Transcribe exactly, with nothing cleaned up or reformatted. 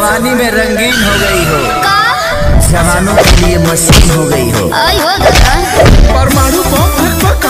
जवानी में रंगीन हो गई हो का? जवानों के लिए मशीन हो गई हो। आई हो गया परमाणु बम